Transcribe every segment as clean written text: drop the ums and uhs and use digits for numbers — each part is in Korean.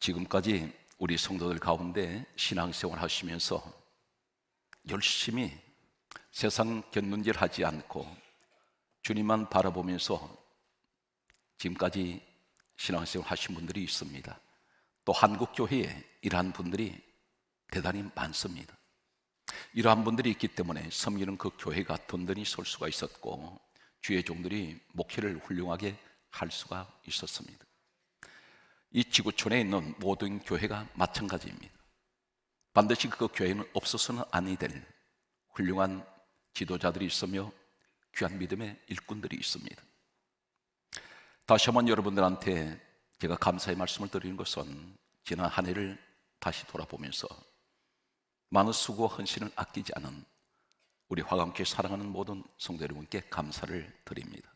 지금까지 우리 성도들 가운데 신앙생활 하시면서 열심히 세상 곁눈질 하지 않고 주님만 바라보면서 지금까지 신앙생활 하신 분들이 있습니다. 또 한국교회에 이러한 분들이 대단히 많습니다. 이러한 분들이 있기 때문에 섬기는 그 교회가 든든히 설 수가 있었고 주의 종들이 목회를 훌륭하게 할 수가 있었습니다. 이 지구촌에 있는 모든 교회가 마찬가지입니다. 반드시 그 교회는 없어서는 아니 될 훌륭한 지도자들이 있으며 귀한 믿음의 일꾼들이 있습니다. 다시 한번 여러분들한테 제가 감사의 말씀을 드리는 것은 지난 한 해를 다시 돌아보면서 많은 수고와 헌신을 아끼지 않은 우리 화강교회 사랑하는 모든 성도 여러분께 감사를 드립니다.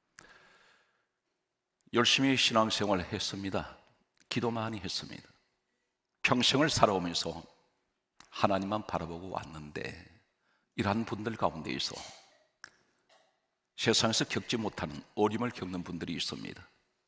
열심히 신앙생활을 했습니다. 기도 많이 했습니다. 평생을 살아오면서 하나님만 바라보고 왔는데 이러한 분들 가운데에서 세상에서 겪지 못하는 어려움을 겪는 분들이 있습니다.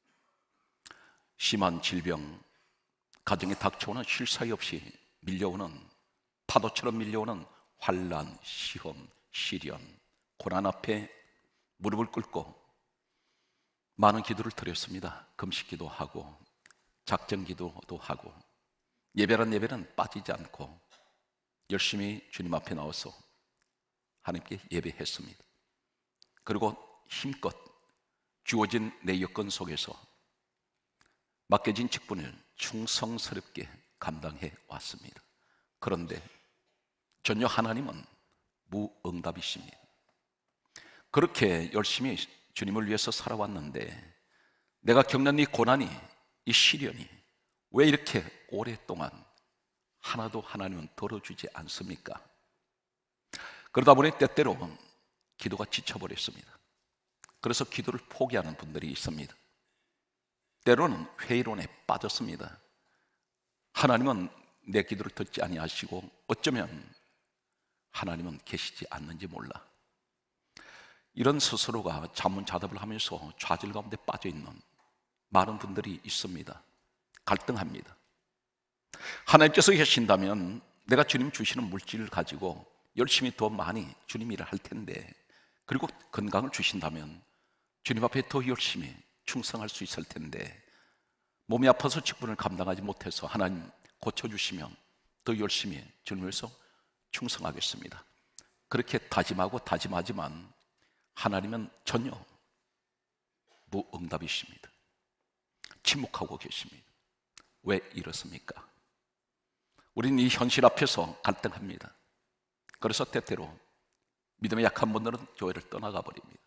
심한 질병, 가정에 닥쳐오는 쉴 사이 없이 밀려오는 파도처럼 밀려오는 환난, 시험, 시련, 고난 앞에 무릎을 꿇고 많은 기도를 드렸습니다. 금식기도 하고 작정기도도 하고 예배란 예배는 빠지지 않고 열심히 주님 앞에 나와서 하나님께 예배했습니다. 그리고 힘껏 주어진 내 여건 속에서 맡겨진 직분을 충성스럽게 감당해 왔습니다. 그런데 전혀 하나님은 무응답이십니다. 그렇게 열심히 주님을 위해서 살아왔는데 내가 겪는 이 고난이, 이 시련이 왜 이렇게 오랫동안 하나도 하나님은 들어주지 않습니까? 그러다 보니 때때로 기도가 지쳐버렸습니다. 그래서 기도를 포기하는 분들이 있습니다. 때로는 회의론에 빠졌습니다. 하나님은 내 기도를 듣지 아니하시고 어쩌면 하나님은 계시지 않는지 몰라. 이런 스스로가 자문자답을 하면서 좌절 가운데 빠져있는 많은 분들이 있습니다. 갈등합니다. 하나님께서 계신다면 내가 주님 주시는 물질을 가지고 열심히 더 많이 주님 일을 할 텐데, 그리고 건강을 주신다면 주님 앞에 더 열심히 충성할 수 있을 텐데, 몸이 아파서 직분을 감당하지 못해서 하나님 고쳐주시면 더 열심히 주님을 위해서 충성하겠습니다. 그렇게 다짐하고 다짐하지만 하나님은 전혀 무응답이십니다. 침묵하고 계십니다. 왜 이렇습니까? 우리는 이 현실 앞에서 갈등합니다. 그래서 때때로 믿음의 약한 분들은 교회를 떠나가 버립니다.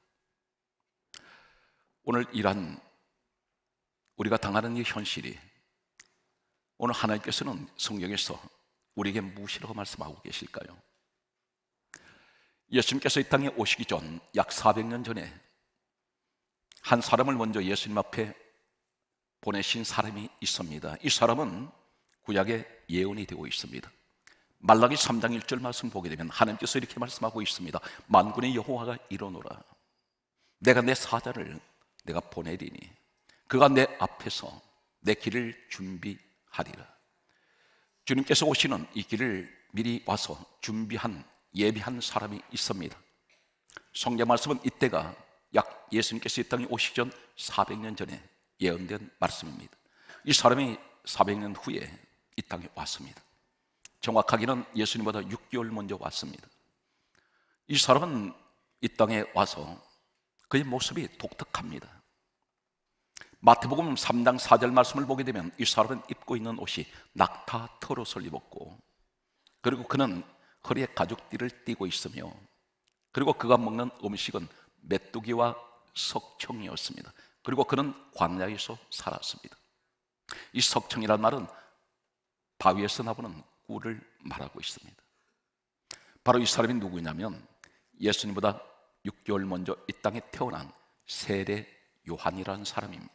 오늘 이러한 우리가 당하는 이 현실이 오늘 하나님께서는 성경에서 우리에게 무엇이라고 말씀하고 계실까요? 예수님께서 이 땅에 오시기 전 약 400년 전에 한 사람을 먼저 예수님 앞에 보내신 사람이 있습니다. 이 사람은 구약의 예언이 되고 있습니다. 말라기 3장 1절 말씀 보게 되면 하나님께서 이렇게 말씀하고 있습니다. 만군의 여호와가 이르노라, 내가 내 사자를 내가 보내리니 그가 내 앞에서 내 길을 준비하리라. 주님께서 오시는 이 길을 미리 와서 준비한, 예비한 사람이 있습니다. 성경 말씀은 이때가 약 예수님께서 이 땅에 오시기 전 400년 전에 예언된 말씀입니다. 이 사람이 400년 후에 이 땅에 왔습니다. 정확하게는 예수님보다 6개월 먼저 왔습니다. 이 사람은 이 땅에 와서 그의 모습이 독특합니다. 마태복음 3장 4절 말씀을 보게 되면 이 사람은 입고 있는 옷이 낙타 털옷을 입었고, 그리고 그는 허리에 가죽띠를 띠고 있으며, 그리고 그가 먹는 음식은 메뚜기와 석청이었습니다. 그리고 그는 광야에서 살았습니다. 이 석청이란 말은 바위에서 나오는 꿀을 말하고 있습니다. 바로 이 사람이 누구냐면 예수님보다 6개월 먼저 이 땅에 태어난 세례 요한이라는 사람입니다.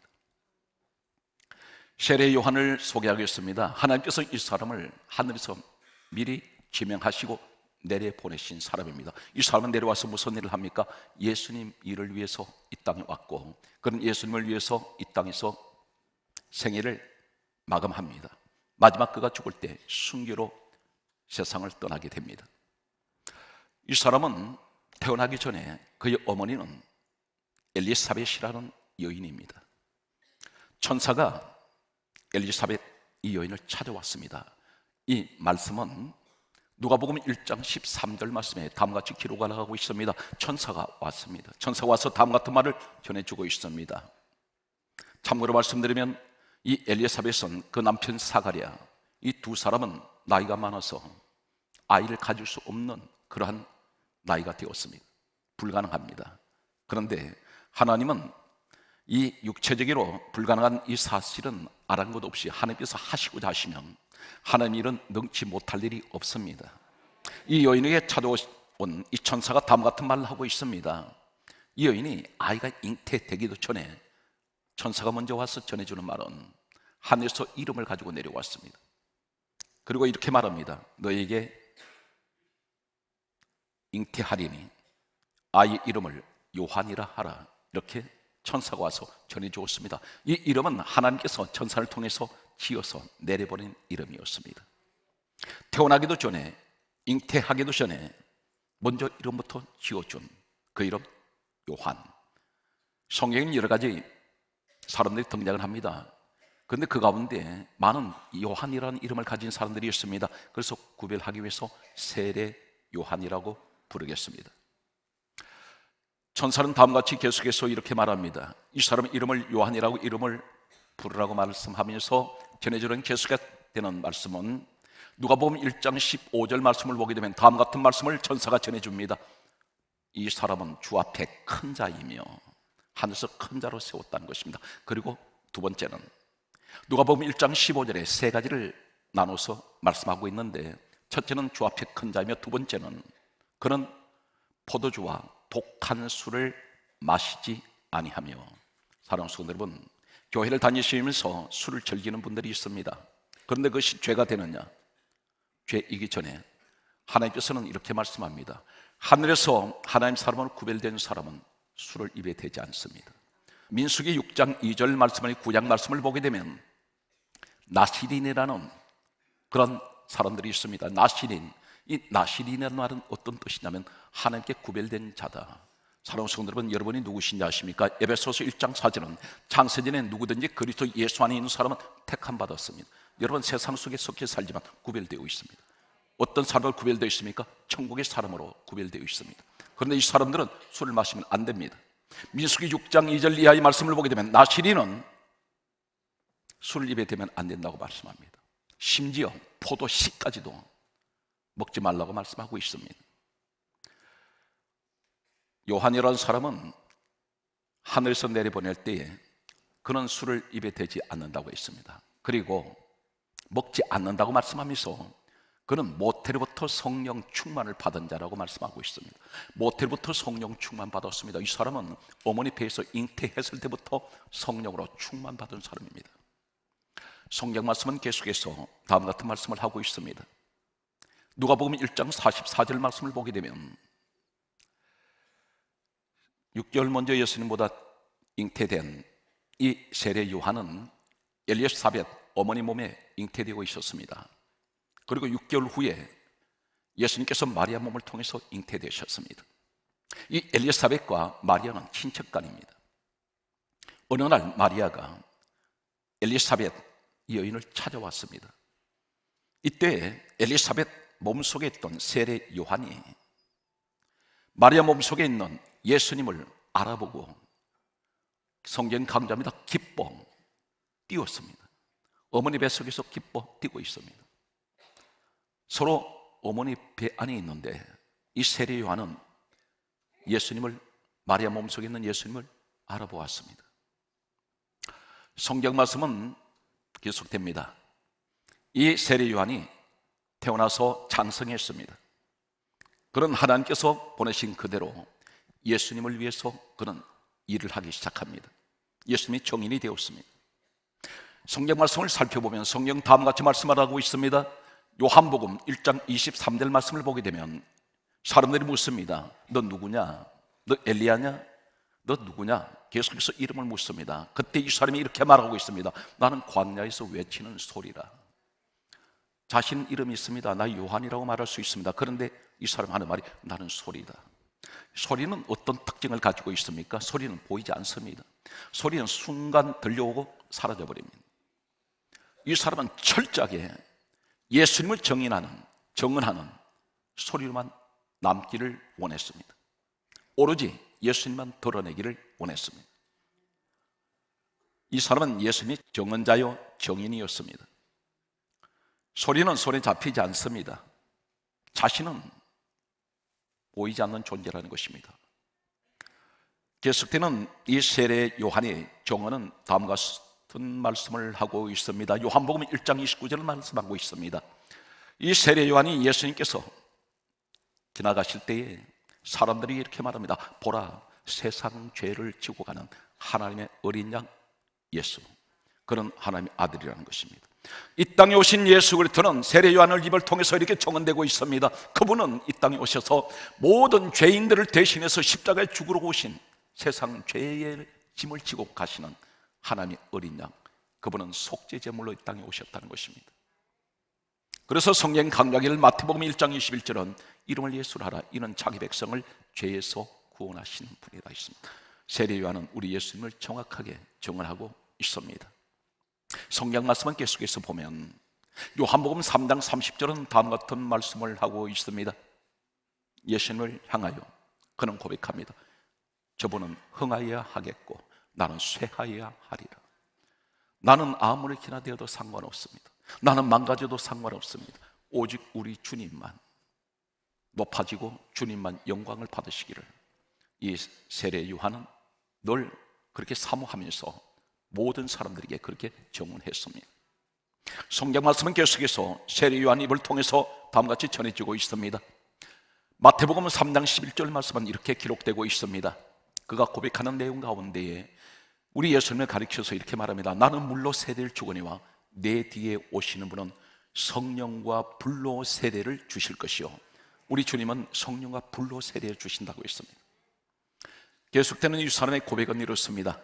세례 요한을 소개하겠습니다. 하나님께서 이 사람을 하늘에서 미리 지명하시고 내려보내신 사람입니다. 이 사람은 내려와서 무슨 일을 합니까? 예수님 일을 위해서 이 땅에 왔고, 그런 예수님을 위해서 이 땅에서 생애를 마감합니다. 마지막 그가 죽을 때 순교로 세상을 떠나게 됩니다. 이 사람은 태어나기 전에 그의 어머니는 엘리사벳이라는 여인입니다. 천사가 엘리사벳 이 여인을 찾아왔습니다. 이 말씀은 누가복음 1장 13절 말씀에 다음과 같이 기록을 하고 있습니다. 천사가 왔습니다. 천사가 와서 다음 같은 말을 전해주고 있습니다. 참고로 말씀드리면 이 엘리사벳은 그 남편 사가랴, 이 두 사람은 나이가 많아서 아이를 가질 수 없는 그러한 나이가 되었습니다. 불가능합니다. 그런데 하나님은 이 육체적으로 불가능한 이 사실은 아랑곳 없이 하나님께서 하시고자 하시면 하나님 일은 능치 못할 일이 없습니다. 이 여인에게 찾아온 이 천사가 다음 같은 말을 하고 있습니다. 이 여인이 아이가 잉태되기도 전에 천사가 먼저 와서 전해주는 말은 하늘에서 이름을 가지고 내려왔습니다. 그리고 이렇게 말합니다. 너에게 잉태하리니 아이 이름을 요한이라 하라. 이렇게 천사가 와서 전해주었습니다. 이 이름은 하나님께서 천사를 통해서 지어서 내려버린 이름이었습니다. 태어나기도 전에, 잉태하기도 전에 먼저 이름부터 지어준 그 이름 요한. 성경에는 여러 가지 사람들이 등장을 합니다. 그런데 그 가운데 많은 요한이라는 이름을 가진 사람들이 있습니다. 그래서 구별하기 위해서 세례 요한이라고 부르겠습니다. 천사는 다음과 같이 계속해서 이렇게 말합니다. 이 사람 이름을 요한이라고 이름을 부르라고 말씀하면서 전해주는 계속되는 말씀은 누가복음 1장 15절 말씀을 보게 되면 다음 같은 말씀을 천사가 전해줍니다. 이 사람은 주 앞에 큰 자이며 하늘에서 큰 자로 세웠다는 것입니다. 그리고 두 번째는 누가복음 1장 15절에 세 가지를 나눠서 말씀하고 있는데, 첫째는 주 앞에 큰 자이며, 두 번째는 그는 포도주와 독한 술을 마시지 아니하며. 사랑하는 성도 여러분, 교회를 다니시면서 술을 즐기는 분들이 있습니다. 그런데 그것이 죄가 되느냐? 죄이기 전에 하나님께서는 이렇게 말씀합니다. 하늘에서 하나님 사람으로 구별된 사람은 술을 입에 대지 않습니다. 민수기 6장 2절 말씀을 9장 말씀을 보게 되면 나시린이라는 그런 사람들이 있습니다. 나시린, 이 나시린이라는 말은 어떤 뜻이냐면 하나님께 구별된 자다. 사랑하는 성도 여러분, 여러분이 누구신지 아십니까? 에베소서 1장 4절은 창세전에 누구든지 그리스도 예수 안에 있는 사람은 택함 받았습니다. 여러분, 세상 속에 속해 살지만 구별되어 있습니다. 어떤 사람으로 구별되어 있습니까? 천국의 사람으로 구별되어 있습니다. 그런데 이 사람들은 술을 마시면 안 됩니다. 민수기 6장 2절 이하의 말씀을 보게 되면 나시린은 술을 입에 대면 안 된다고 말씀합니다. 심지어 포도씨까지도 먹지 말라고 말씀하고 있습니다. 요한이라는 사람은 하늘에서 내려보낼 때에 그는 술을 입에 대지 않는다고 했습니다. 그리고 먹지 않는다고 말씀하면서 그는 모태로부터 성령 충만을 받은 자라고 말씀하고 있습니다. 모태로부터 성령 충만 받았습니다. 이 사람은 어머니 배에서 잉태했을 때부터 성령으로 충만받은 사람입니다. 성경 말씀은 계속해서 다음 같은 말씀을 하고 있습니다. 누가복음 1장 44절 말씀을 보게 되면 6개월 먼저 예수님보다 잉태된 이 세례 요한은 엘리사벳 어머니 몸에 잉태되고 있었습니다. 그리고 6개월 후에 예수님께서 마리아 몸을 통해서 잉태되셨습니다. 이 엘리사벳과 마리아는 친척간입니다. 어느 날 마리아가 엘리사벳 이 여인을 찾아왔습니다. 이때 엘리사벳 몸속에 있던 세례 요한이 마리아 몸속에 있는 예수님을 알아보고 성경 강조합니다. 기뻐 뛰었습니다. 어머니 뱃속에서 기뻐 뛰고 있습니다. 서로 어머니 배 안에 있는데 이 세례 요한은 예수님을, 마리아 몸속에 있는 예수님을 알아보았습니다. 성경 말씀은 계속됩니다. 이 세례 요한이 태어나서 장성했습니다. 그는 하나님께서 보내신 그대로 예수님을 위해서 그는 일을 하기 시작합니다. 예수님이 정인이 되었습니다. 성경 말씀을 살펴보면 성경 다음과 같이 말씀을 하고 있습니다. 요한복음 1장 23절 말씀을 보게 되면 사람들이 묻습니다. 너 누구냐? 너 엘리야냐? 너 누구냐? 계속해서 이름을 묻습니다. 그때 이 사람이 이렇게 말하고 있습니다. 나는 광야에서 외치는 소리라. 자신 이름이 있습니다. 나 요한이라고 말할 수 있습니다. 그런데 이 사람 하는 말이 나는 소리다. 소리는 어떤 특징을 가지고 있습니까? 소리는 보이지 않습니다. 소리는 순간 들려오고 사라져버립니다. 이 사람은 철저하게 예수님을 정언하는 소리로만 남기를 원했습니다. 오로지 예수님만 드러내기를 원했습니다. 이 사람은 예수님이 정언자요 정인이었습니다. 소리는 손에 잡히지 않습니다. 자신은 보이지 않는 존재라는 것입니다. 계속되는 이 세례 요한의 정언은 다음과 같은 말씀을 하고 있습니다. 요한복음 1장 29절을 말씀하고 있습니다. 이 세례 요한이 예수님께서 지나가실 때에 사람들이 이렇게 말합니다. 보라, 세상 죄를 지고 가는 하나님의 어린 양 예수, 그는 하나님의 아들이라는 것입니다. 이 땅에 오신 예수 그리스도는 세례 요한을 입을 통해서 이렇게 정언되고 있습니다. 그분은 이 땅에 오셔서 모든 죄인들을 대신해서 십자가에 죽으러 오신, 세상 죄의 짐을 지고 가시는 하나님의 어린 양, 그분은 속죄 제물로 이 땅에 오셨다는 것입니다. 그래서 성경 강약일 마태복음 1장 21절은 이름을 예수로 하라, 이는 자기 백성을 죄에서 구원하시는 분이라 있습니다. 세례 요한은 우리 예수님을 정확하게 정언하고 있습니다. 성경 말씀은 계속해서 보면 요한복음 3장 30절은 다음과 같은 말씀을 하고 있습니다. 예수님을 향하여 그는 고백합니다. 저분은 흥하여야 하겠고 나는 쇠하여야 하리라. 나는 아무리 기나 되어도 상관없습니다. 나는 망가져도 상관없습니다. 오직 우리 주님만 높아지고 주님만 영광을 받으시기를, 이 세례 요한은 늘 그렇게 사모하면서 모든 사람들에게 그렇게 정언했습니다. 성경 말씀은 계속해서 세례 요한 입을 통해서 다음과 같이 전해지고 있습니다. 마태복음 3장 11절 말씀은 이렇게 기록되고 있습니다. 그가 고백하는 내용 가운데에 우리 예수님을 가리켜서 이렇게 말합니다. 나는 물로 세례를 주거니와 내 뒤에 오시는 분은 성령과 불로 세례를 주실 것이요, 우리 주님은 성령과 불로 세례를 주신다고 했습니다. 계속되는 이 사람의 고백은 이렇습니다.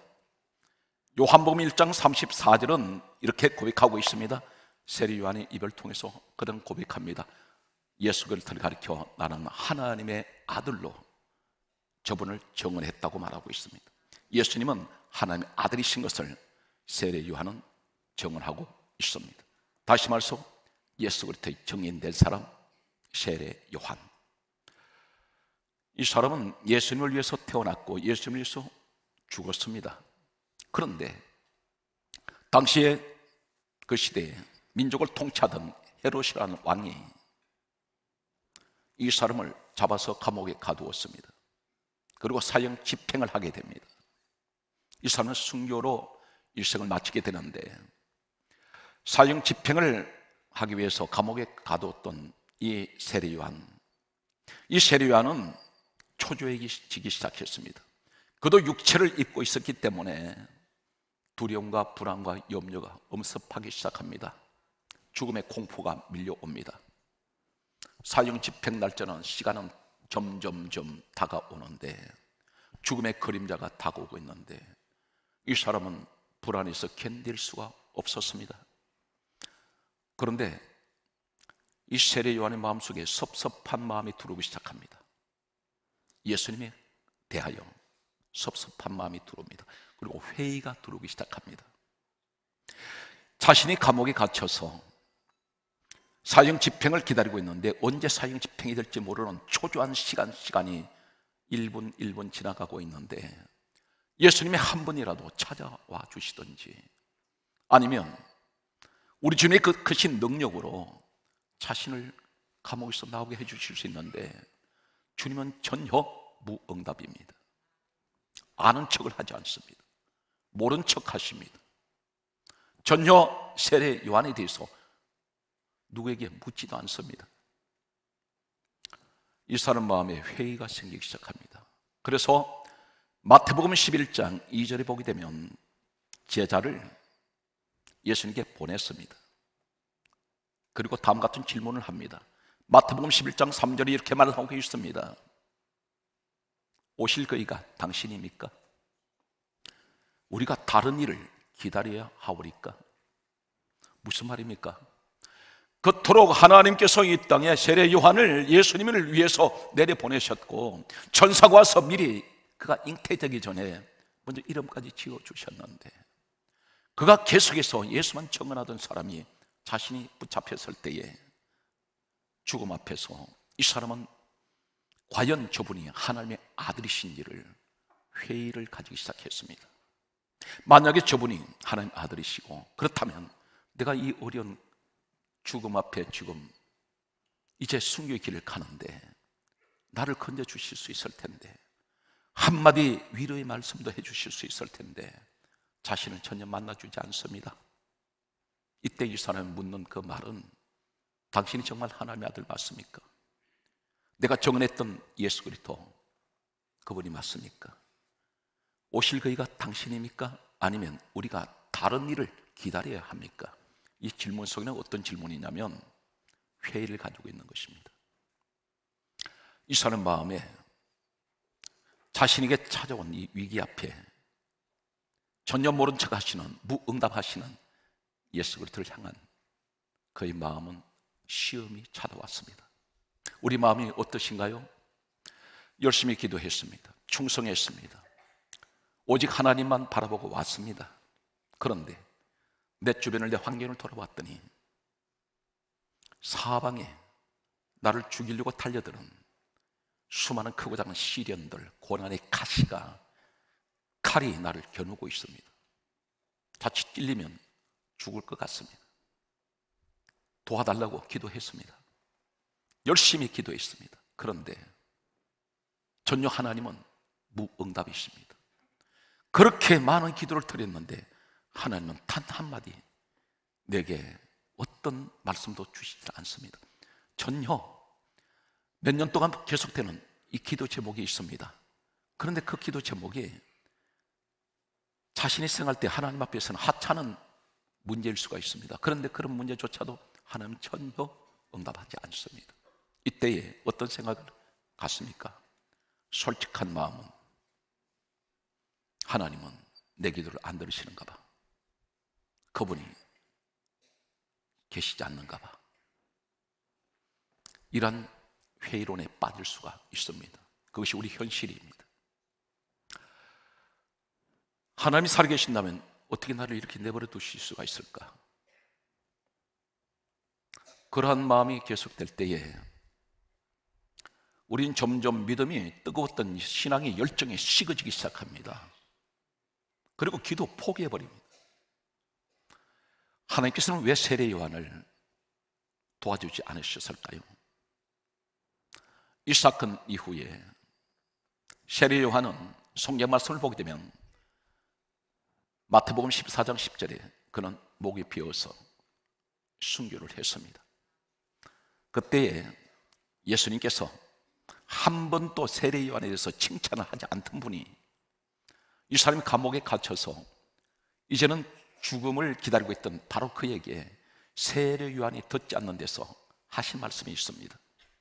요한복음 1장 34절은 이렇게 고백하고 있습니다. 세례 요한의 입을 통해서 그는 고백합니다. 예수 그리스도를 가리켜 나는 하나님의 아들로 저분을 정언했다고 말하고 있습니다. 예수님은 하나님의 아들이신 것을 세례 요한은 정언하고 있습니다. 다시 말해서 예수 그리스도의 정인된 사람 세례 요한, 이 사람은 예수님을 위해서 태어났고 예수님을 위해서 죽었습니다. 그런데 당시에 그 시대에 민족을 통치하던 헤롯이라는 왕이 이 사람을 잡아서 감옥에 가두었습니다. 그리고 사형 집행을 하게 됩니다. 이 사람은 순교로 일생을 마치게 되는데, 사형 집행을 하기 위해서 감옥에 가두었던 이 세례 요한, 이 세례 요한은 초조해지기 시작했습니다. 그도 육체를 입고 있었기 때문에 두려움과 불안과 염려가 엄습하기 시작합니다. 죽음의 공포가 밀려옵니다. 사형 집행 날짜는 시간은 점점점 다가오는데, 죽음의 그림자가 다가오고 있는데 이 사람은 불안해서 견딜 수가 없었습니다. 그런데 이 세례 요한의 마음속에 섭섭한 마음이 들어오기 시작합니다. 예수님에 대하여 섭섭한 마음이 들어옵니다. 그리고 회의가 들어오기 시작합니다. 자신이 감옥에 갇혀서 사형 집행을 기다리고 있는데 언제 사형 집행이 될지 모르는 초조한 시간이 1분 1분 지나가고 있는데, 예수님이 한 분이라도 찾아와 주시든지, 아니면 우리 주님의 그 크신 능력으로 자신을 감옥에서 나오게 해주실 수 있는데, 주님은 전혀 무응답입니다. 아는 척을 하지 않습니다. 모른 척 하십니다. 전혀 세례 요한에 대해서 누구에게 묻지도 않습니다. 이 사람 마음에 회의가 생기기 시작합니다. 그래서 마태복음 11장 2절에 보게 되면 제자를 예수님께 보냈습니다. 그리고 다음 같은 질문을 합니다. 마태복음 11장 3절에 이렇게 말하고 있습니다. 오실 그이가 당신입니까? 우리가 다른 일을 기다려야 하오리까? 무슨 말입니까? 그토록 하나님께서 이 땅에 세례 요한을 예수님을 위해서 내려보내셨고 천사가 와서 미리 그가 잉태되기 전에 먼저 이름까지 지어주셨는데, 그가 계속해서 예수만 청언하던 사람이 자신이 붙잡혔을 때에 죽음 앞에서 이 사람은 과연 저분이 하나님의 아들이신지를 회의를 가지기 시작했습니다. 만약에 저분이 하나님의 아들이시고 그렇다면 내가 이 어려운 죽음 앞에 지금 이제 순교의 길을 가는데 나를 건져주실 수 있을 텐데, 한마디 위로의 말씀도 해주실 수 있을 텐데 자신을 전혀 만나주지 않습니다. 이때 이 사람이 묻는 그 말은, 당신이 정말 하나님의 아들 맞습니까? 내가 정언했던 예수 그리스도 그분이 맞습니까? 오실 그이가 당신입니까? 아니면 우리가 다른 일을 기다려야 합니까? 이 질문 속에는 어떤 질문이냐면 회의를 가지고 있는 것입니다. 이 사람 마음에 자신에게 찾아온 이 위기 앞에 전혀 모른 척 하시는, 무응답하시는 예수 그리스도를 향한 그의 마음은 시험이 찾아왔습니다. 우리 마음이 어떠신가요? 열심히 기도했습니다. 충성했습니다. 오직 하나님만 바라보고 왔습니다. 그런데 내 주변을, 내 환경을 돌아봤더니 사방에 나를 죽이려고 달려드는 수많은 크고 작은 시련들, 고난의 가시가, 칼이 나를 겨누고 있습니다. 자칫 찔리면 죽을 것 같습니다. 도와달라고 기도했습니다. 열심히 기도했습니다. 그런데 전혀 하나님은 무응답이십니다. 그렇게 많은 기도를 드렸는데 하나님은 단 한마디 내게 어떤 말씀도 주시지 않습니다. 전혀. 몇 년 동안 계속되는 이 기도 제목이 있습니다. 그런데 그 기도 제목이 자신이 생각할 때 하나님 앞에서는 하찮은 문제일 수가 있습니다. 그런데 그런 문제조차도 하나님은 전혀 응답하지 않습니다. 이때에 어떤 생각을 갖습니까? 솔직한 마음은, 하나님은 내 기도를 안 들으시는가 봐, 그분이 계시지 않는가 봐, 이런 회의론에 빠질 수가 있습니다. 그것이 우리 현실입니다. 하나님이 살아계신다면 어떻게 나를 이렇게 내버려 두실 수가 있을까? 그러한 마음이 계속될 때에 우리는 점점 믿음이 뜨거웠던 신앙의 열정이 식어지기 시작합니다. 그리고 기도 포기해버립니다. 하나님께서는 왜 세례 요한을 도와주지 않으셨을까요? 이 사건 이후에 세례 요한은 성경 말씀을 보게 되면 마태복음 14장 10절에 그는 목이 비어서 순교를 했습니다. 그때에 예수님께서 한 번도 세례 요한에 대해서 칭찬을 하지 않던 분이, 이 사람이 감옥에 갇혀서 이제는 죽음을 기다리고 있던 바로 그에게 세례 요한이 듣지 않는 데서 하신 말씀이 있습니다.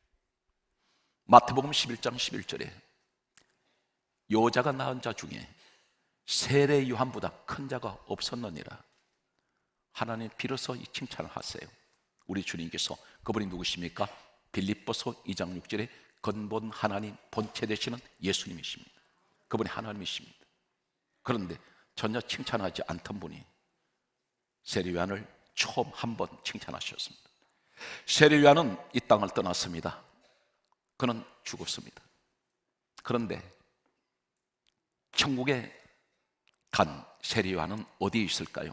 마태복음 11장 11절에 여자가 낳은 자 중에 세례 요한보다 큰 자가 없었느니라. 하나님 비로소 이 칭찬을 하세요. 우리 주님께서, 그분이 누구십니까? 빌립보서 2장 6절에 근본 하나님, 본체 되시는 예수님이십니다. 그분이 하나님이십니다. 그런데 전혀 칭찬하지 않던 분이 세례 요한을 처음 한 번 칭찬하셨습니다. 세례 요한은 이 땅을 떠났습니다. 그는 죽었습니다. 그런데 천국에 간 세례 요한은 어디에 있을까요?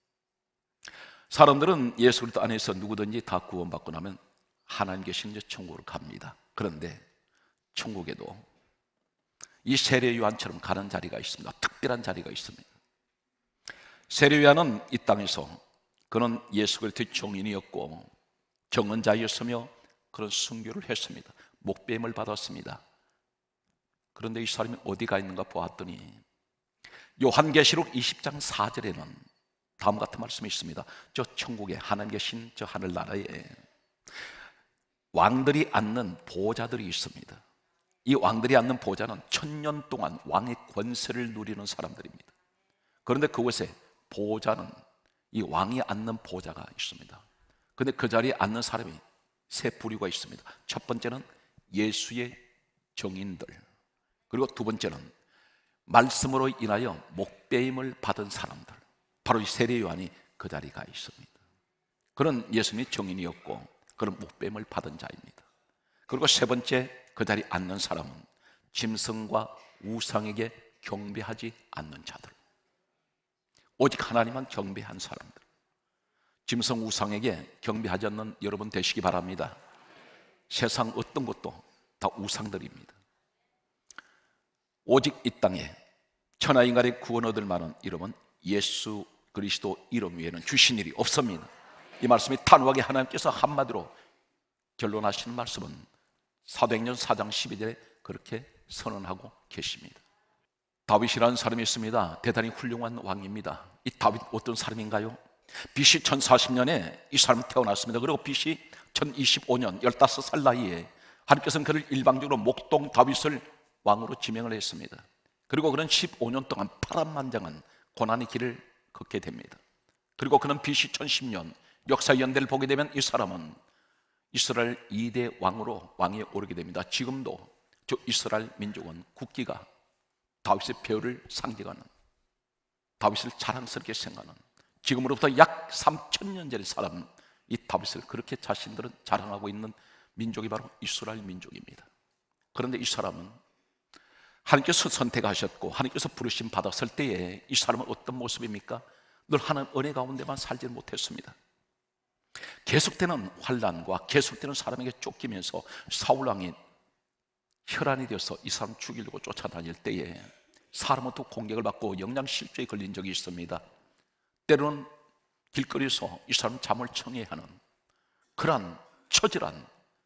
사람들은 예수 그리스도 안에서 누구든지 다 구원받고 나면 하나님 계신 이제 천국으로 갑니다. 그런데 천국에도 이 세례 요한처럼 가는 자리가 있습니다. 특별한 자리가 있습니다. 세례 요한은 이 땅에서 그는 예수 그리스도의 증인이었고 경언자였으며 그런 순교를 했습니다. 목배임을 받았습니다. 그런데 이 사람이 어디가 있는가 보았더니 요한계시록 20장 4절에는 다음 같은 말씀이 있습니다. 저 천국에 하나님 계신 저 하늘나라에 왕들이 앉는 보좌들이 있습니다. 이 왕들이 앉는 보좌는 1000년 동안 왕의 권세를 누리는 사람들입니다. 그런데 그곳에 보호자는, 이 왕이 앉는 보호자가 있습니다. 그런데 그 자리에 앉는 사람이 세 부류가 있습니다. 첫 번째는 예수의 정인들, 그리고 두 번째는 말씀으로 인하여 목배임을 받은 사람들, 바로 이 세례 요한이 그 자리에 가 있습니다. 그런 예수님이 정인이었고 그런 목배임을 받은 자입니다. 그리고 세 번째 그 자리에 앉는 사람은 짐승과 우상에게 경배하지 않는 자들, 오직 하나님만 경배한 사람들. 짐승 우상에게 경배하지 않는 여러분 되시기 바랍니다. 세상 어떤 것도 다 우상들입니다. 오직 이 땅에 천하인간의 구원 얻을 만한 이름은 예수 그리스도 이름 외에는 주신 일이 없습니다. 이 말씀이 단호하게 하나님께서 한마디로 결론하시는 말씀은 사도행전 4장 12절에 그렇게 선언하고 계십니다. 다윗이라는 사람이 있습니다. 대단히 훌륭한 왕입니다. 이 다윗 어떤 사람인가요? BC 1040년에 이 사람은 태어났습니다. 그리고 BC 1025년 15살 나이에 하나님께서는 그를 일방적으로 목동 다윗을 왕으로 지명을 했습니다. 그리고 그는 15년 동안 파란만장한 고난의 길을 걷게 됩니다. 그리고 그는 BC 1010년 역사 연대를 보게 되면 이 사람은 이스라엘 2대 왕으로 왕위에 오르게 됩니다. 지금도 저 이스라엘 민족은 국기가 다윗의 배후를 상징하는, 다윗을 자랑스럽게 생각하는, 지금으로부터 약 3000년 전에 살아온 이 다윗을 그렇게 자신들은 자랑하고 있는 민족이 바로 이스라엘 민족입니다. 그런데 이 사람은 하나님께서 선택하셨고 하나님께서 부르심 받았을 때에 이 사람은 어떤 모습입니까? 늘 하나님 은혜 가운데만 살지 못했습니다. 계속되는 환난과 계속되는 사람에게 쫓기면서 사울왕이 혈안이 되어서 이 사람 죽이려고 쫓아다닐 때에 사람부터 공격을 받고 영양실조에 걸린 적이 있습니다. 때로는 길거리에서 이 사람 잠을 청해야 하는 그러한 처절한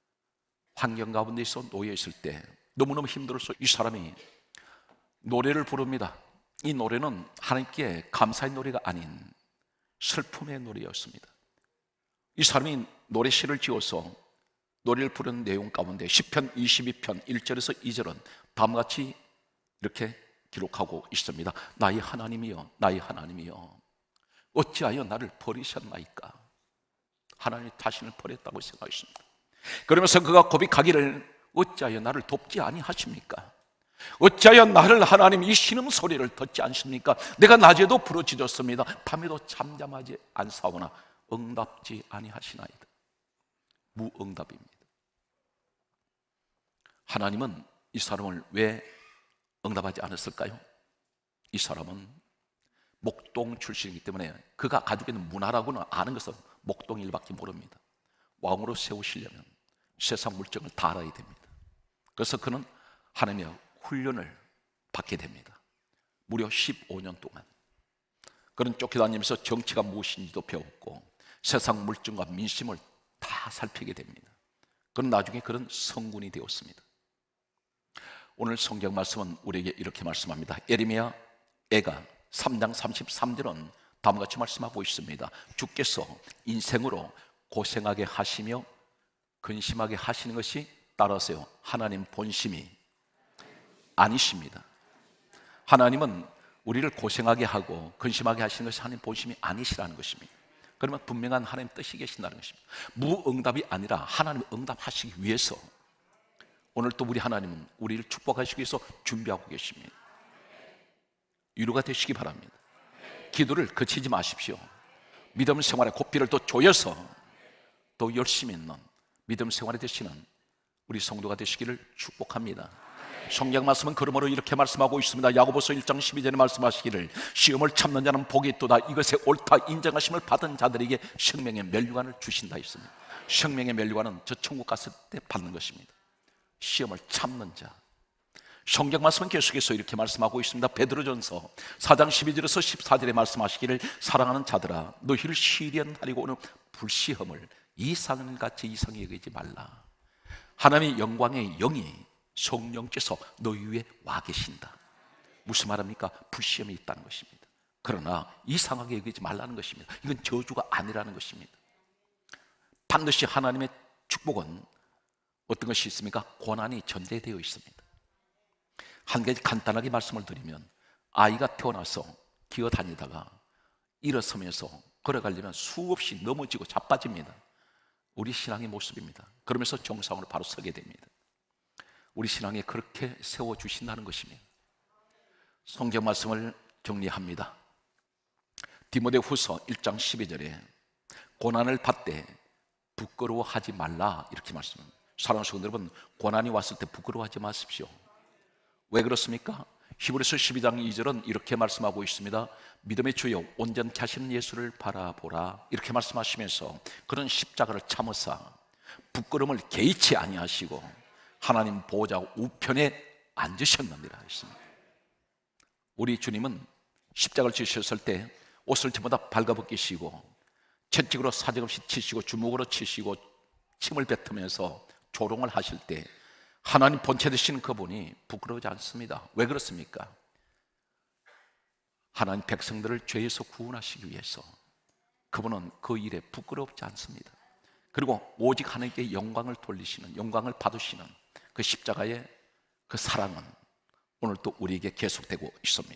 환경 가운데서 놓여 있을 때 너무너무 힘들어서 이 사람이 노래를 부릅니다. 이 노래는 하나님께 감사의 노래가 아닌 슬픔의 노래였습니다. 이 사람이 노래시를 지어서 노래를 부르는 내용 가운데 시편 22편 1절에서 2절은 다음과 같이 이렇게 기록하고 있습니다. 나의 하나님이여, 나의 하나님이여, 어찌하여 나를 버리셨나이까. 하나님이 자신을 버렸다고 생각했습니다. 그러면서 그가 고백하기를 어찌하여 나를 돕지 아니하십니까? 어찌하여 나를 하나님 이 신음소리를 듣지 않습니까? 내가 낮에도 부르짖었습니다. 밤에도 잠잠하지 않사오나 응답지 아니하시나이다. 무응답입니다. 하나님은 이 사람을 왜 응답하지 않았을까요? 이 사람은 목동 출신이기 때문에 그가 가지고 있는 문화라고는 아는 것은 목동 일밖에 모릅니다. 왕으로 세우시려면 세상 물정을 다 알아야 됩니다. 그래서 그는 하나님의 훈련을 받게 됩니다. 무려 15년 동안 그는 쫓겨다니면서 정치가 무엇인지도 배웠고 세상 물정과 민심을 다 살피게 됩니다. 그는 나중에 그런 성군이 되었습니다. 오늘 성경 말씀은 우리에게 이렇게 말씀합니다. 예레미야 애가 3장 33절은 다음과 같이 말씀하고 있습니다. 주께서 인생으로 고생하게 하시며 근심하게 하시는 것이 따라서요 하나님 본심이 아니십니다. 하나님은 우리를 고생하게 하고 근심하게 하시는 것이 하나님 본심이 아니시라는 것입니다. 그러면 분명한 하나님 뜻이 계신다는 것입니다. 무응답이 아니라 하나님 응답하시기 위해서 오늘 또 우리 하나님은 우리를 축복하시기 위해서 준비하고 계십니다. 위로가 되시기 바랍니다. 기도를 그치지 마십시오. 믿음 생활의 고삐를 또 조여서 더 열심히 있는 믿음 생활이 되시는 우리 성도가 되시기를 축복합니다. 성경 말씀은 그러므로 이렇게 말씀하고 있습니다. 야고보서 1장 12절에 말씀하시기를 시험을 참는 자는 복이 있도다. 이것에 옳다 인정하심을 받은 자들에게 생명의 면류관을 주신다 했습니다. 생명의 면류관은 저 천국 갔을 때 받는 것입니다. 시험을 참는 자. 성경 말씀은 계속해서 이렇게 말씀하고 있습니다. 베드로전서 4장 12절에서 14절에 말씀하시기를 사랑하는 자들아 너희를 시련하려고 오는 불시험을 이상같이 이상히 여기지 말라. 하나님의 영광의 영이 성령께서 너희 위에 와 계신다. 무슨 말입니까? 불시험이 있다는 것입니다. 그러나 이상하게 여기지 말라는 것입니다. 이건 저주가 아니라는 것입니다. 반드시 하나님의 축복은 어떤 것이 있습니까? 고난이 전제되어 있습니다. 한 가지 간단하게 말씀을 드리면 아이가 태어나서 기어 다니다가 일어서면서 걸어가려면 수없이 넘어지고 자빠집니다. 우리 신앙의 모습입니다. 그러면서 정상으로 바로 서게 됩니다. 우리 신앙에 그렇게 세워주신다는 것입니다. 성경 말씀을 정리합니다. 디모데후서 1장 12절에 고난을 받되 부끄러워하지 말라 이렇게 말씀합니다. 사랑하는 성도 여러분, 고난이 왔을 때 부끄러워하지 마십시오. 왜 그렇습니까? 히브리서 12장 2절은 이렇게 말씀하고 있습니다. 믿음의 주여 온전케 하시는 예수를 바라보라 이렇게 말씀하시면서 그런 십자가를 참으사 부끄러움을 개의치 아니하시고 하나님 보호자 우편에 앉으셨느니라 했습니다. 우리 주님은 십자가를 지셨을 때 옷을 전부 다 발가벗기시고 채찍으로 사정없이 치시고 주먹으로 치시고 침을 뱉으면서 조롱을 하실 때 하나님 본체 되시는 그분이 부끄러우지 않습니다. 왜 그렇습니까? 하나님 백성들을 죄에서 구원하시기 위해서 그분은 그 일에 부끄럽지 않습니다. 그리고 오직 하나님께 영광을 돌리시는, 영광을 받으시는 그 십자가의 그 사랑은 오늘도 우리에게 계속되고 있습니다.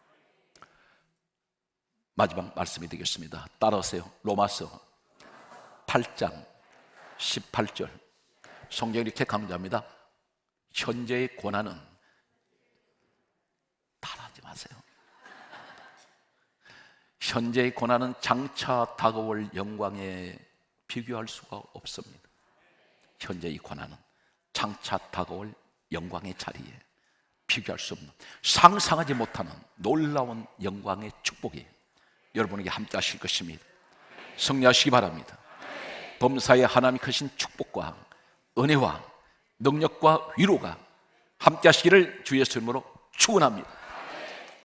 마지막 말씀이 되겠습니다. 따라하세요. 로마서 8장 18절 성경이 이렇게 강조합니다. 현재의 고난은 따라하지 마세요. 현재의 고난은 장차 다가올 영광에 비교할 수가 없습니다. 현재의 고난은 장차 다가올 영광의 자리에 비교할 수 없는, 상상하지 못하는 놀라운 영광의 축복이 여러분에게 함께 하실 것입니다. 승리하시기 바랍니다. 범사에 하나님이 크신 축복과 은혜와 능력과 위로가 함께 하시기를 주 예수 이름으로 축원합니다.